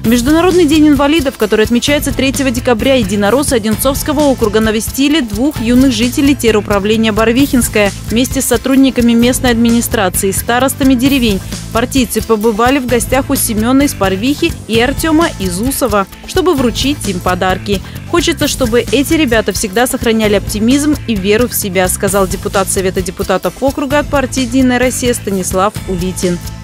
Международный день инвалидов, который отмечается 3 декабря, единороссы Одинцовского округа навестили двух юных жителей теруправления Барвихинское. Вместе с сотрудниками местной администрации и старостами деревень партийцы побывали в гостях у Семена из Барвихи и Артема из Усова, чтобы вручить им подарки. Хочется, чтобы эти ребята всегда сохраняли оптимизм и веру в себя, сказал депутат Совета депутатов округа от партии «Единая Россия» Станислав Улитин.